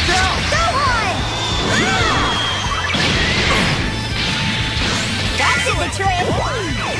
Look out! Gohan! Ah! That did the trick!